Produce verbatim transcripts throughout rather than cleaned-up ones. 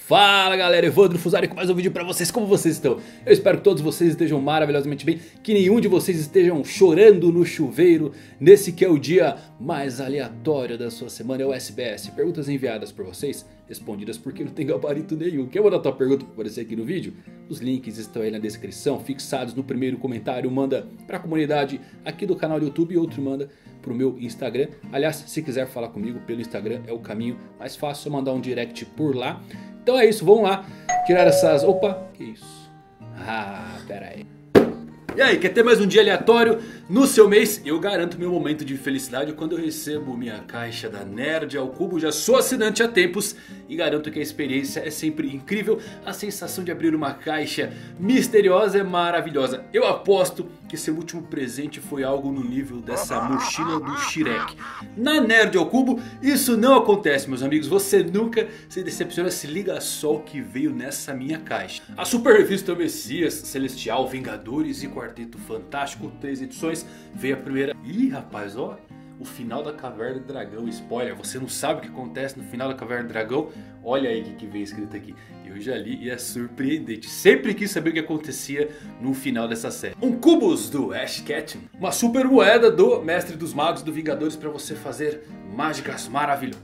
Fala galera, Evandro Fusari com mais um vídeo pra vocês. Como vocês estão? Eu espero que todos vocês estejam maravilhosamente bem, que nenhum de vocês estejam chorando no chuveiro nesse que é o dia mais aleatório da sua semana. É o S B S, perguntas enviadas por vocês, respondidas porque não tem gabarito nenhum. Quer mandar tua pergunta pra aparecer aqui no vídeo? Os links estão aí na descrição, fixados no primeiro comentário. Manda pra comunidade aqui do canal do YouTube e outro manda pro meu Instagram. Aliás, se quiser falar comigo pelo Instagram é o caminho mais fácil, mandar um direct por lá. Então é isso, vamos lá tirar essas... Opa, que isso? Ah, pera aí. E aí, quer ter mais um dia aleatório no seu mês? Eu garanto meu momento de felicidade quando eu recebo minha caixa da Nerd ao Cubo. Já sou assinante há tempos e garanto que a experiência é sempre incrível. A sensação de abrir uma caixa misteriosa é maravilhosa. Eu aposto que seu último presente foi algo no nível dessa mochila do Shrek. Na Nerd ao Cubo isso não acontece, meus amigos. Você nunca se decepciona, se liga só o que veio nessa minha caixa. A super revista Messias, Celestial, Vingadores e Quarteto Fantástico, três edições. Veio a primeira... Ih, rapaz, ó... O final da Caverna do Dragão, spoiler, você não sabe o que acontece no final da Caverna do Dragão? Olha aí o que, que vem escrito aqui. Eu já li e é surpreendente. Sempre quis saber o que acontecia no final dessa série. Um Cubos do Ash Ketchum. Uma super moeda do Mestre dos Magos do Vingadores para você fazer mágicas maravilhosas.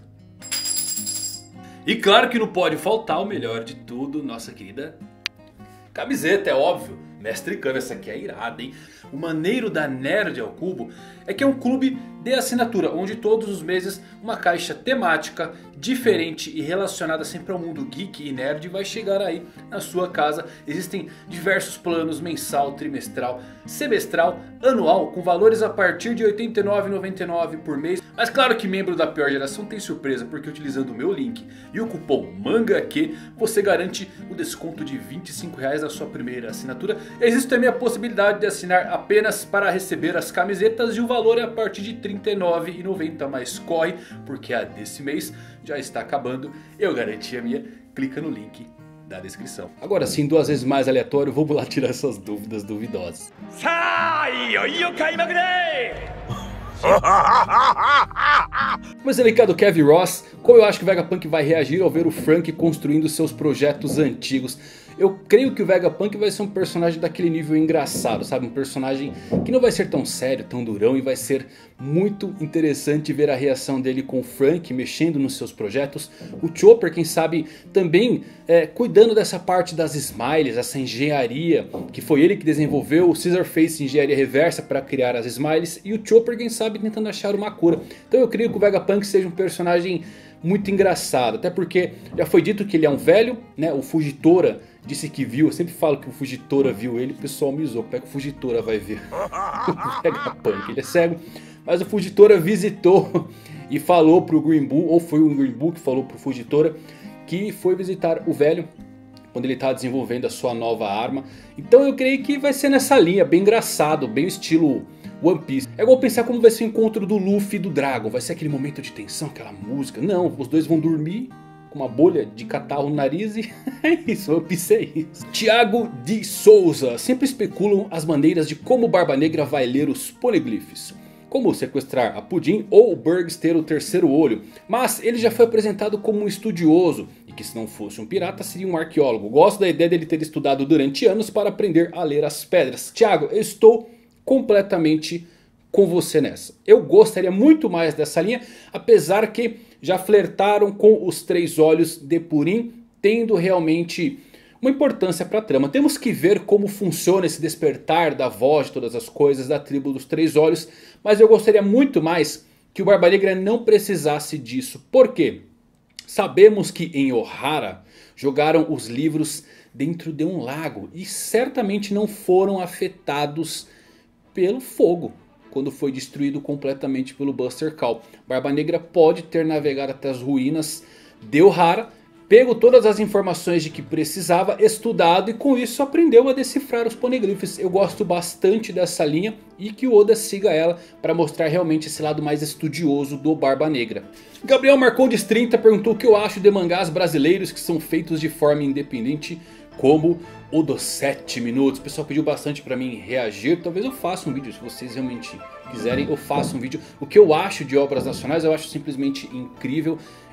E claro que não pode faltar o melhor de tudo, nossa querida camiseta, é óbvio. Mestre Kami, essa aqui é irada, hein? O maneiro da Nerd ao Cubo é que é um clube de assinatura, onde todos os meses uma caixa temática diferente e relacionada sempre ao mundo geek e nerd vai chegar aí na sua casa. Existem diversos planos, mensal, trimestral, semestral, anual, com valores a partir de oitenta e nove reais e noventa e nove centavos por mês. Mas claro que membro da pior geração tem surpresa, porque utilizando o meu link e o cupom MANGAQ você garante o desconto de vinte e cinco reais na sua primeira assinatura. Existe também a possibilidade de assinar apenas para receber as camisetas e o valor é a partir de trinta e nove reais e noventa centavos. Mas corre, porque a desse mês já está acabando. Eu garanti a minha, clica no link da descrição. Agora sim, duas vezes mais aleatório, vamos lá tirar essas dúvidas duvidosas. Mas delicado Kevin Ross, como eu acho que o Vegapunk vai reagir ao ver o Frank construindo seus projetos antigos? Eu creio que o Vegapunk vai ser um personagem daquele nível engraçado, sabe? Um personagem que não vai ser tão sério, tão durão. E vai ser muito interessante ver a reação dele com o Frank mexendo nos seus projetos. O Chopper, quem sabe, também é, cuidando dessa parte das Smiles, essa engenharia que foi ele que desenvolveu. O Caesar fez engenharia reversa para criar as Smiles. E o Chopper, quem sabe, tentando achar uma cura. Então eu creio que o Vegapunk seja um personagem muito engraçado. Até porque já foi dito que ele é um velho, né? O Fujitora disse que viu, eu sempre falo que o Fujitora viu ele, o pessoal me zoou. Como é que o Fujitora vai ver o Vegapunk? Ele é cego. Mas o Fujitora visitou e falou pro Green Bull, ou foi o Green Bull que falou pro Fujitora, que foi visitar o velho quando ele estava desenvolvendo a sua nova arma. Então eu creio que vai ser nessa linha, bem engraçado, bem estilo One Piece. É igual pensar como vai ser o encontro do Luffy e do Dragon. Vai ser aquele momento de tensão, aquela música. Não, os dois vão dormir com uma bolha de catarro no nariz e é isso, One Piece é isso. Thiago de Souza. Sempre especulam as maneiras de como o Barba Negra vai ler os poneglyphs. Como sequestrar a Pudim ou o Burgs ter o terceiro olho. Mas ele já foi apresentado como um estudioso. E que se não fosse um pirata seria um arqueólogo. Gosto da ideia dele ter estudado durante anos para aprender a ler as pedras. Thiago, eu estou completamente com você nessa. Eu gostaria muito mais dessa linha. Apesar que já flertaram com os três olhos de Purim. Tendo realmente uma importância para a trama. Temos que ver como funciona esse despertar da voz de todas as coisas da tribo dos três olhos. Mas eu gostaria muito mais que o Barba Negra não precisasse disso. Por quê? Sabemos que em Ohara jogaram os livros dentro de um lago. E certamente não foram afetados pelo fogo quando foi destruído completamente pelo Buster Call. Barba Negra pode ter navegado até as ruínas de Ohara, pego todas as informações de que precisava, estudado e com isso aprendeu a decifrar os poneglyphs. Eu gosto bastante dessa linha e que o Oda siga ela para mostrar realmente esse lado mais estudioso do Barba Negra. Gabriel Marcondes trinta perguntou o que eu acho de mangás brasileiros que são feitos de forma independente, como o dos sete minutos. O pessoal pediu bastante para mim reagir. Talvez eu faça um vídeo, se vocês realmente quiserem, eu faço um vídeo. O que eu acho de obras nacionais eu acho simplesmente incrível.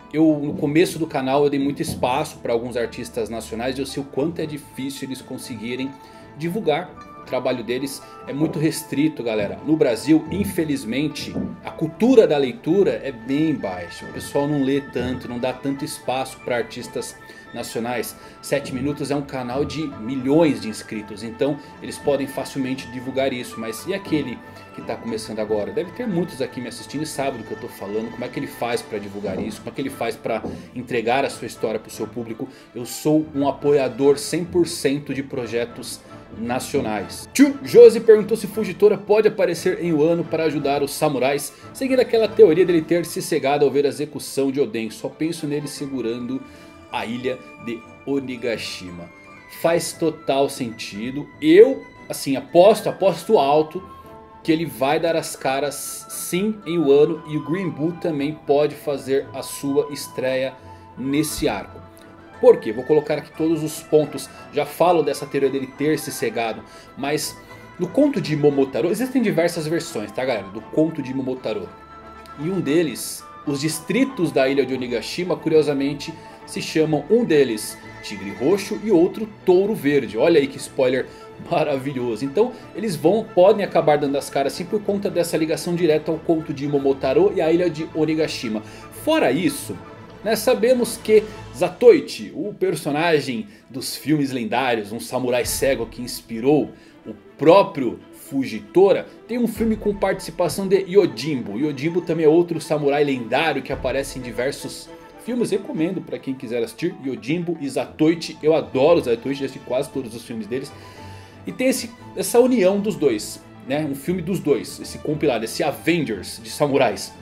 Eu, no começo do canal, eu dei muito espaço para alguns artistas nacionais. E eu sei o quanto é difícil eles conseguirem divulgar o trabalho deles. É muito restrito, galera. No Brasil, infelizmente, a cultura da leitura é bem baixa. O pessoal não lê tanto, não dá tanto espaço para artistas nacionais. sete minutos é um canal de milhões de inscritos, então eles podem facilmente divulgar isso. Mas e aquele que está começando agora? Deve ter muitos aqui me assistindo e sabem do que eu estou falando. Como é que ele faz para divulgar isso? Como é que ele faz para entregar a sua história para o seu público? Eu sou um apoiador cem por cento de projetos nacionais. Tio Josi perguntou se Fujitora pode aparecer em Wano para ajudar os samurais, seguindo aquela teoria dele ter se cegado ao ver a execução de Oden. Só penso nele segurando a ilha de Onigashima. Faz total sentido. Eu, assim, aposto, aposto alto que ele vai dar as caras sim em Wano. E o Green Bull também pode fazer a sua estreia nesse arco. Por quê? Vou colocar aqui todos os pontos. Já falo dessa teoria dele ter se cegado. Mas no conto de Momotaro, existem diversas versões, tá, galera? Do conto de Momotaro. E um deles, os distritos da ilha de Onigashima, curiosamente, se chamam, um deles Tigre Roxo e outro Touro Verde. Olha aí que spoiler maravilhoso. Então eles vão, podem acabar dando as caras sim por conta dessa ligação direta ao conto de Momotaro e a ilha de Onigashima. Fora isso, né, sabemos que Zatoichi, o personagem dos filmes lendários, um samurai cego que inspirou o próprio Fujitora, tem um filme com participação de Yojimbo. Yojimbo também é outro samurai lendário que aparece em diversos filmes. Recomendo para quem quiser assistir. Yojimbo e Zatoichi. Eu adoro Zatoichi, já assisti quase todos os filmes deles. E tem esse, essa união dos dois, né? Um filme dos dois, esse compilado, esse Avengers de samurais.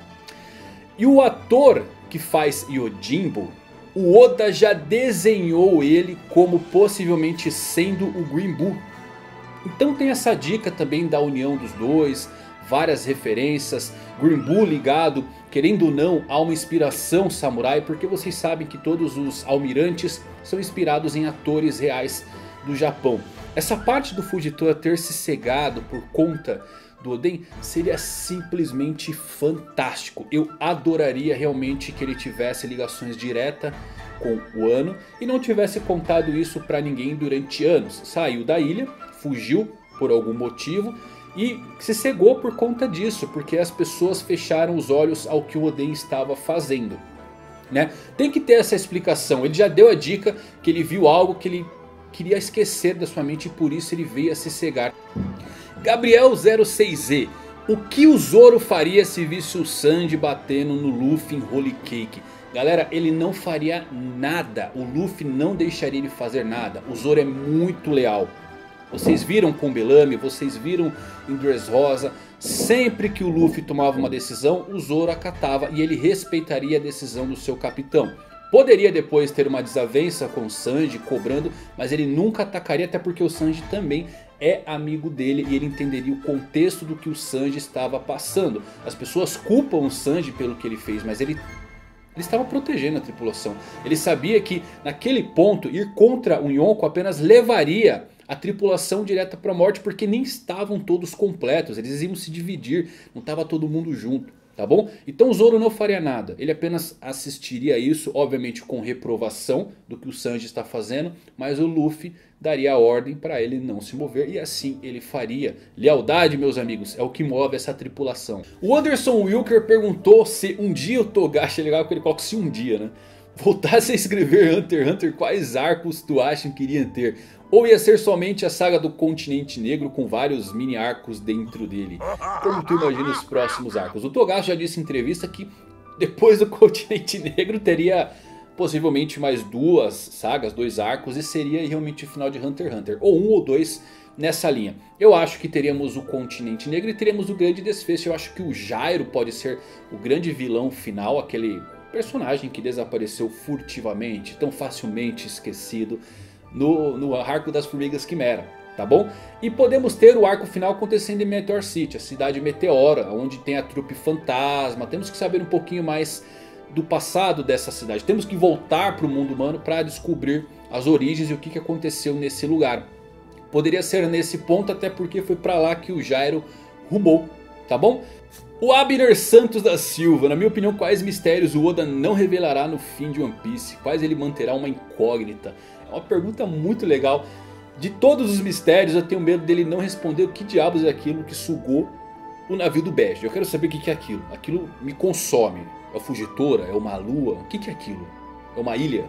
E o ator que faz Yojimbo, o Oda já desenhou ele como possivelmente sendo o Green Bull. Então tem essa dica também da união dos dois, várias referências, Green Bull ligado, querendo ou não, a uma inspiração samurai, porque vocês sabem que todos os almirantes são inspirados em atores reais do Japão. Essa parte do Fujitora ter se cegado por conta do Oden seria simplesmente fantástico. Eu adoraria realmente que ele tivesse ligações diretas com o Wano e não tivesse contado isso pra ninguém durante anos. Saiu da ilha, fugiu por algum motivo e se cegou por conta disso, porque as pessoas fecharam os olhos ao que o Oden estava fazendo, né? Tem que ter essa explicação. Ele já deu a dica que ele viu algo que ele queria esquecer da sua mente e por isso ele veio a se cegar. Gabriel zero seis Z. O que o Zoro faria se visse o Sanji batendo no Luffy em Holy Cake? Galera, ele não faria nada. O Luffy não deixaria ele fazer nada. O Zoro é muito leal. Vocês viram com Bellamy, vocês viram em Dressrosa. Sempre que o Luffy tomava uma decisão, o Zoro acatava e ele respeitaria a decisão do seu capitão. Poderia depois ter uma desavença com o Sanji cobrando, mas ele nunca atacaria, até porque o Sanji também é amigo dele e ele entenderia o contexto do que o Sanji estava passando. As pessoas culpam o Sanji pelo que ele fez, mas ele, ele estava protegendo a tripulação. Ele sabia que naquele ponto ir contra o Yonko apenas levaria a tripulação direta para a morte, porque nem estavam todos completos, eles iam se dividir, não estava todo mundo junto. Tá bom? Então o Zoro não faria nada. Ele apenas assistiria isso, obviamente com reprovação do que o Sanji está fazendo. Mas o Luffy daria a ordem para ele não se mover. E assim ele faria. Lealdade, meus amigos, é o que move essa tripulação. O Anderson Wilker perguntou se um dia o Togashi, é legal que ele coloca se um dia, né? Voltasse a escrever Hunter x Hunter, quais arcos tu acham que iriam ter? Ou ia ser somente a saga do Continente Negro com vários mini arcos dentro dele? Como tu imagina os próximos arcos? O Togashi já disse em entrevista que depois do Continente Negro teria possivelmente mais duas sagas, dois arcos. E seria realmente o final de Hunter x Hunter. Ou um ou dois nessa linha. Eu acho que teríamos o Continente Negro e teríamos o grande desfecho. Eu acho que o Gyro pode ser o grande vilão final, aquele personagem que desapareceu furtivamente, tão facilmente esquecido no, no arco das Formigas Quimera, tá bom? E podemos ter o arco final acontecendo em Meteor City, a cidade Meteora, onde tem a trupe fantasma. Temos que saber um pouquinho mais do passado dessa cidade. Temos que voltar para o mundo humano para descobrir as origens e o que, que aconteceu nesse lugar. Poderia ser nesse ponto, até porque foi para lá que o Gyro rumou. tá bom? O Abner Santos da Silva: na minha opinião, quais mistérios o Oda não revelará no fim de One Piece? Quais ele manterá uma incógnita? É uma pergunta muito legal. De todos os mistérios, eu tenho medo dele não responder o que diabos é aquilo que sugou o navio do Bege. Eu quero saber o que é aquilo. Aquilo me consome. É o Fugitora? É uma lua? O que é aquilo? É uma ilha?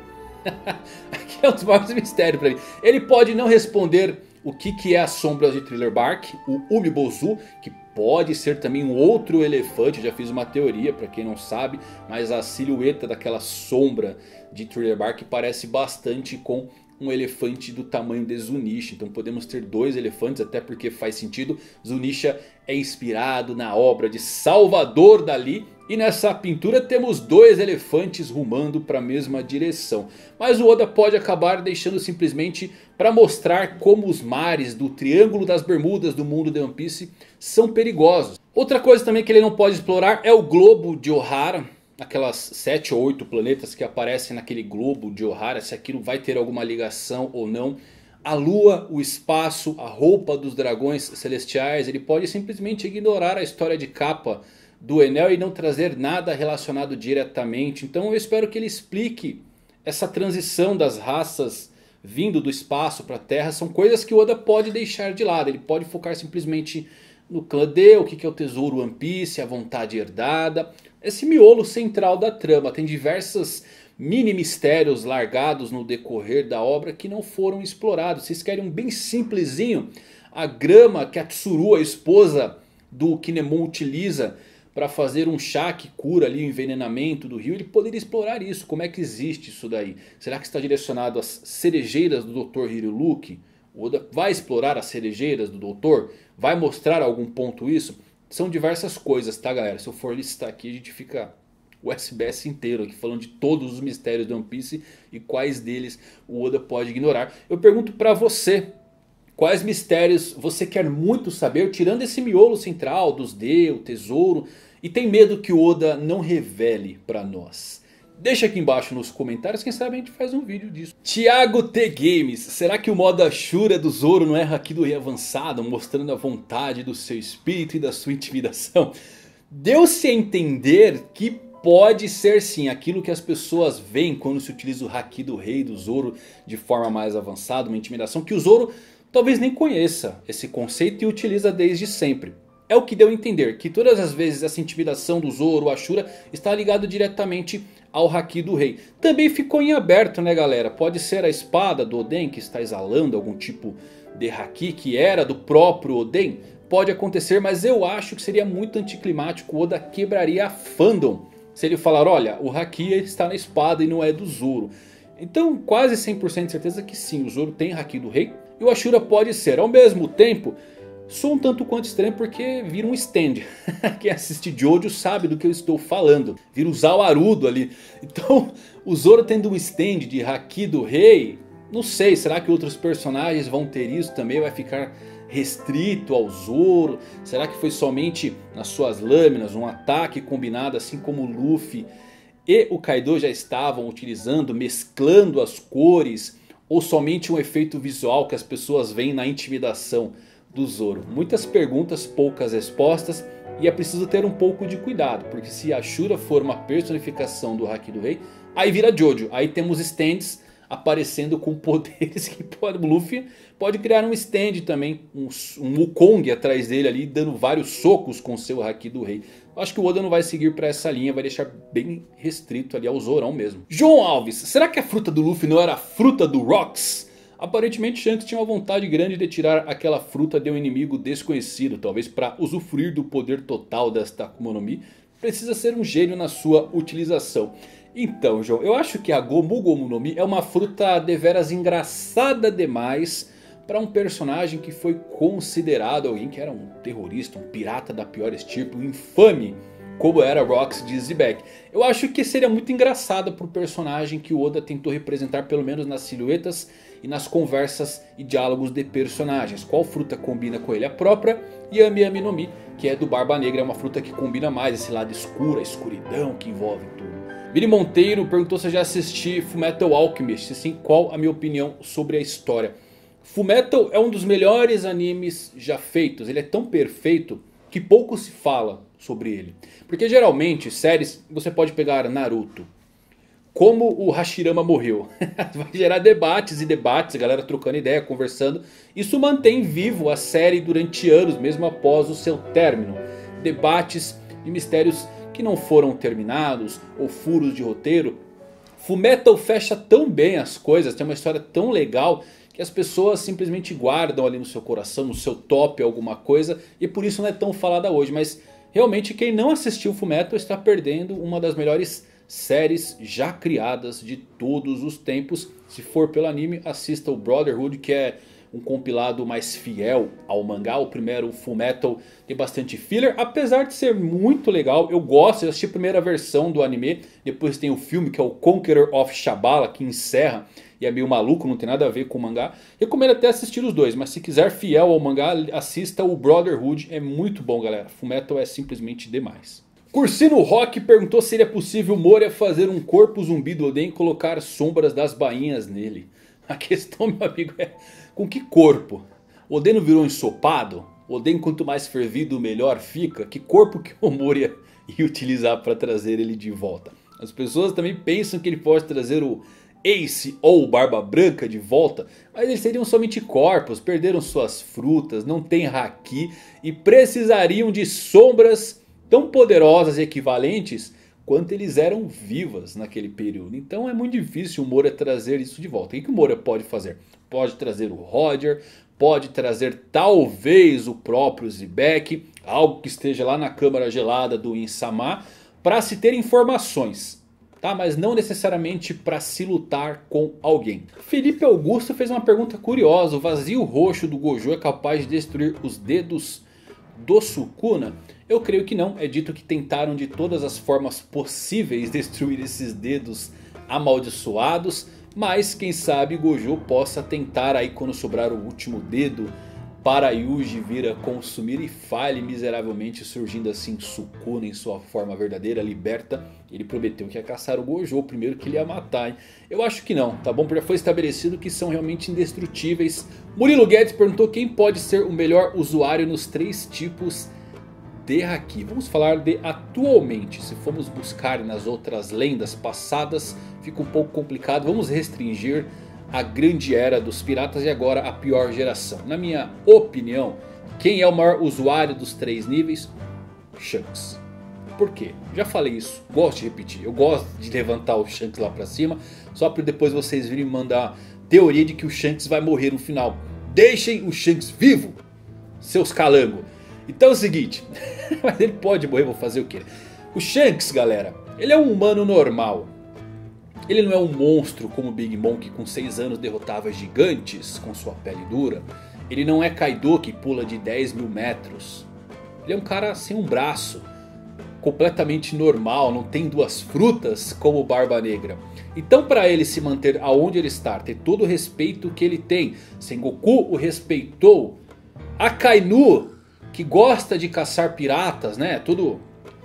Aqui é um dos maiores mistérios pra mim. Ele pode não responder o que, que é a sombra de Thriller Bark, o Umibozu, que pode ser também um outro elefante. Já fiz uma teoria pra quem não sabe, mas a silhueta daquela sombra de Thriller Bark parece bastante com um elefante do tamanho de Zunisha. Então podemos ter dois elefantes, até porque faz sentido. Zunisha é inspirado na obra de Salvador Dalí. E nessa pintura temos dois elefantes rumando para a mesma direção. Mas o Oda pode acabar deixando simplesmente para mostrar como os mares do Triângulo das Bermudas do mundo de One Piece são perigosos. Outra coisa também que ele não pode explorar é o globo de Ohara. Aquelas sete ou oito planetas que aparecem naquele globo de Ohara. Se aquilo vai ter alguma ligação ou não. A lua, o espaço, a roupa dos dragões celestiais. Ele pode simplesmente ignorar a história de capa do Enel e não trazer nada relacionado diretamente. Então eu espero que ele explique essa transição das raças vindo do espaço para a Terra. São coisas que o Oda pode deixar de lado. Ele pode focar simplesmente no clã D, o que é o tesouro One Piece, a vontade herdada. Esse miolo central da trama. Tem diversos mini mistérios largados no decorrer da obra que não foram explorados. Vocês querem um bem simplesinho? A grama que a Tsuru, a esposa do Kinemon, utiliza para fazer um chá que cura ali o envenenamento do rio. Ele poderia explorar isso. Como é que existe isso daí? Será que está direcionado às cerejeiras do doutor Hiruluki? O Oda vai explorar as cerejeiras do doutor? Vai mostrar algum ponto isso? São diversas coisas, tá, galera? Se eu for listar aqui, a gente fica o S B S inteiro aqui falando de todos os mistérios de One Piece e quais deles o Oda pode ignorar. Eu pergunto para você: quais mistérios você quer muito saber, tirando esse miolo central dos D, o tesouro, e tem medo que o Oda não revele para nós? Deixa aqui embaixo nos comentários, quem sabe a gente faz um vídeo disso. Thiago T Games: será que o modo Ashura do Zoro não é Haki do Rei avançado, mostrando a vontade do seu espírito e da sua intimidação? Deu-se a entender que pode ser sim aquilo que as pessoas veem quando se utiliza o Haki do Rei do Zoro de forma mais avançada, uma intimidação que o Zoro talvez nem conheça esse conceito e utiliza desde sempre. É o que deu a entender, que todas as vezes essa intimidação do Zoro, o Ashura, está ligado diretamente ao Haki do Rei. Também ficou em aberto, né, galera? Pode ser a espada do Oden que está exalando algum tipo de Haki que era do próprio Oden. Pode acontecer, mas eu acho que seria muito anticlimático. O Oda quebraria a fandom se ele falar: olha, o Haki está na espada e não é do Zoro. Então quase cem por cento de certeza que sim, o Zoro tem Haki do Rei. E o Ashura pode ser. Ao mesmo tempo, sou um tanto quanto estranho porque vira um stand. Quem assiste Jojo sabe do que eu estou falando. Vira o Zawarudo ali. Então o Zoro tendo um stand de Haki do Rei, não sei, será que outros personagens vão ter isso também? Vai ficar restrito ao Zoro? Será que foi somente nas suas lâminas um ataque combinado, assim como o Luffy e o Kaido já estavam utilizando, mesclando as cores? Ou somente um efeito visual que as pessoas veem na intimidação do Zoro? Muitas perguntas, poucas respostas. E é preciso ter um pouco de cuidado, porque se a Ashura for uma personificação do Haki do Rei, aí vira Jojo. Aí temos stands aparecendo com poderes que pode, o Luffy pode criar um stand também, um, um Wukong atrás dele ali, dando vários socos com seu Haki do Rei. Acho que o Oda não vai seguir para essa linha, vai deixar bem restrito ali ao Zorão mesmo. João Alves: será que a fruta do Luffy não era a fruta do Rocks? Aparentemente Shanks tinha uma vontade grande de tirar aquela fruta de um inimigo desconhecido. Talvez para usufruir do poder total desta Akuma no Mi, precisa ser um gênio na sua utilização. Então, João, eu acho que a Gomu Gomu no Mi é uma fruta deveras engraçada demais para um personagem que foi considerado alguém que era um terrorista, um pirata da pior estirpe, um infame, como era Rocks de Zebek. Eu acho que seria muito engraçado para o personagem que o Oda tentou representar, pelo menos nas silhuetas e nas conversas e diálogos de personagens. Qual fruta combina com ele? A própria Yami Yami no Mi, que é do Barba Negra, é uma fruta que combina mais esse lado escuro, a escuridão que envolve tudo. Vini Monteiro perguntou se eu já assisti Fullmetal Alchemist, se sim, qual a minha opinião sobre a história. Fullmetal é um dos melhores animes já feitos. Ele é tão perfeito que pouco se fala sobre ele. Porque geralmente séries, você pode pegar Naruto, como o Hashirama morreu. Vai gerar debates e debates, a galera trocando ideia, conversando. Isso mantém vivo a série durante anos, mesmo após o seu término. Debates e mistérios que não foram terminados, ou furos de roteiro. Fullmetal fecha tão bem as coisas, tem uma história tão legal, que as pessoas simplesmente guardam ali no seu coração, no seu top alguma coisa. E por isso não é tão falada hoje, mas realmente quem não assistiu Fullmetal está perdendo uma das melhores séries já criadas de todos os tempos. Se for pelo anime, assista o Brotherhood, que é um compilado mais fiel ao mangá. O primeiro, Fullmetal, tem bastante filler, apesar de ser muito legal. Eu gosto, eu assisti a primeira versão do anime, depois tem o filme que é o Conqueror of Shambhala, que encerra e é meio maluco, não tem nada a ver com o mangá. Recomendo até assistir os dois, mas se quiser fiel ao mangá, assista o Brotherhood, é muito bom, galera. Fullmetal é simplesmente demais. Cursino Rock perguntou se seria possível Moria fazer um corpo zumbi do Oden e colocar sombras das bainhas nele. A questão, meu amigo, é com que corpo? O Oden não virou ensopado? O Oden, quanto mais fervido, melhor fica? Que corpo que o Moria ia utilizar para trazer ele de volta? As pessoas também pensam que ele pode trazer o Ace ou o Barba Branca de volta, mas eles seriam somente corpos, perderam suas frutas, não tem haki e precisariam de sombras tão poderosas e equivalentes quanto eles eram vivas naquele período. Então é muito difícil o Moria trazer isso de volta. O que o Moria pode fazer? Pode trazer o Roger, pode trazer talvez o próprio Zebek, algo que esteja lá na câmara gelada do Insama, para se ter informações. Tá? Mas não necessariamente para se lutar com alguém. Felipe Augusto fez uma pergunta curiosa. O vazio roxo do Gojo é capaz de destruir os dedos do Sukuna? Eu creio que não. É dito que tentaram de todas as formas possíveis destruir esses dedos amaldiçoados. Mas quem sabe Gojo possa tentar aí quando sobrar o último dedo para Yuji vir a consumir e falhe miseravelmente, surgindo assim Sukuna em sua forma verdadeira, liberta. Ele prometeu que ia caçar o Gojo, o primeiro que ele ia matar, hein? Eu acho que não, tá bom? Porque já foi estabelecido que são realmente indestrutíveis. Murilo Guedes perguntou quem pode ser o melhor usuário nos três tipos de haki. Vamos falar de atualmente. Se formos buscar nas outras lendas passadas, fica um pouco complicado. Vamos restringir a grande era dos piratas e agora a pior geração. Na minha opinião, quem é o maior usuário dos três níveis? Shanks. Por quê? Já falei isso, gosto de repetir. Eu gosto de levantar o Shanks lá pra cima, só para depois vocês virem mandar teoria de que o Shanks vai morrer no final. Deixem o Shanks vivo, seus calangos. Então é o seguinte, mas ele pode morrer, vou fazer o quê? O Shanks, galera, ele é um humano normal. Ele não é um monstro como o Big Mom, que com seis anos derrotava gigantes com sua pele dura. Ele não é Kaido, que pula de dez mil metros. Ele é um cara sem um braço, completamente normal, não tem duas frutas como o Barba Negra. Então para ele se manter aonde ele está, ter todo o respeito que ele tem, Sengoku o respeitou, Akainu, que gosta de caçar piratas, né, tudo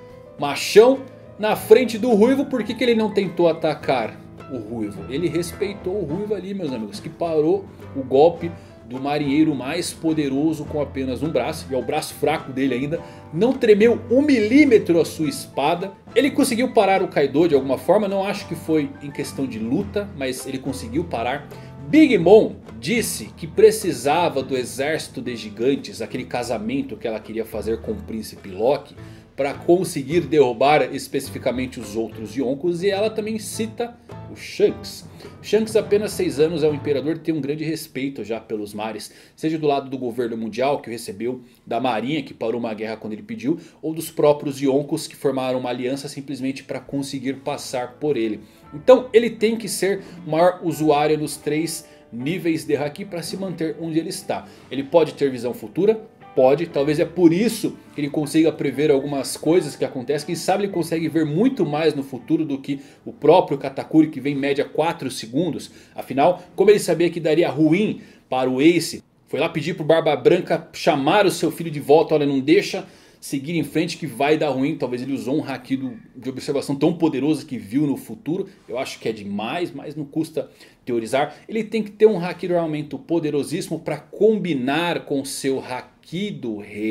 machão, na frente do Ruivo. Por que, que ele não tentou atacar o Ruivo? Ele respeitou o Ruivo ali, meus amigos, que parou o golpe do marinheiro mais poderoso com apenas um braço. E é o braço fraco dele ainda. Não tremeu um milímetro a sua espada. Ele conseguiu parar o Kaido de alguma forma. Não acho que foi em questão de luta, mas ele conseguiu parar. Big Mom disse que precisava do exército de gigantes, aquele casamento que ela queria fazer com o príncipe Loki, para conseguir derrubar especificamente os outros Yonkos. E ela também cita o Shanks. Shanks, apenas seis anos, é um imperador que tem um grande respeito já pelos mares. Seja do lado do governo mundial, que o recebeu, da marinha, que parou uma guerra quando ele pediu, ou dos próprios Yonkos, que formaram uma aliança simplesmente para conseguir passar por ele. Então ele tem que ser o maior usuário dos três níveis de haki para se manter onde ele está. Ele pode ter visão futura? Pode, talvez é por isso que ele consiga prever algumas coisas que acontecem. Quem sabe ele consegue ver muito mais no futuro do que o próprio Katakuri, que vem em média quatro segundos. Afinal, como ele sabia que daria ruim para o Ace, foi lá pedir para o Barba Branca chamar o seu filho de volta. Olha, não deixa seguir em frente que vai dar ruim. Talvez ele usou um haki do, de observação tão poderoso que viu no futuro. Eu acho que é demais, mas não custa teorizar. Ele tem que ter um haki de armamento poderosíssimo para combinar com seu haki do rei,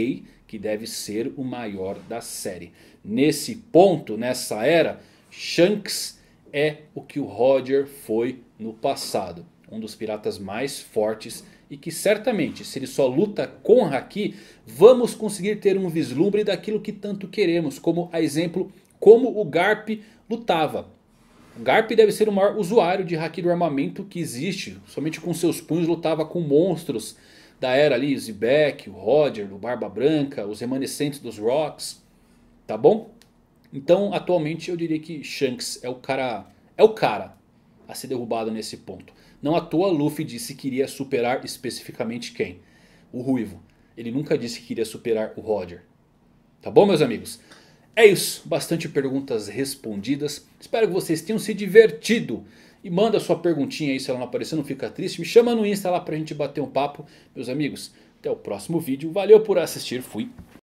que deve ser o maior da série. Nesse ponto, nessa era, Shanks é o que o Roger foi no passado. Um dos piratas mais fortes e que certamente, se ele só luta com Haki, vamos conseguir ter um vislumbre daquilo que tanto queremos. Como a exemplo, como o Garp lutava. O Garp deve ser o maior usuário de Haki do armamento que existe. Somente com seus punhos lutava com monstros da era ali. O Zebek, o Roger, o Barba Branca, os remanescentes dos Rocks. Tá bom? Então atualmente eu diria que Shanks é o cara, é o cara a ser derrubado nesse ponto. Não à toa Luffy disse que iria superar especificamente quem? O Ruivo. Ele nunca disse que iria superar o Roger. Tá bom, meus amigos? É isso, bastante perguntas respondidas. Espero que vocês tenham se divertido. E manda sua perguntinha aí, se ela não aparecer, não fica triste. Me chama no Insta lá pra gente bater um papo. Meus amigos, até o próximo vídeo. Valeu por assistir, fui.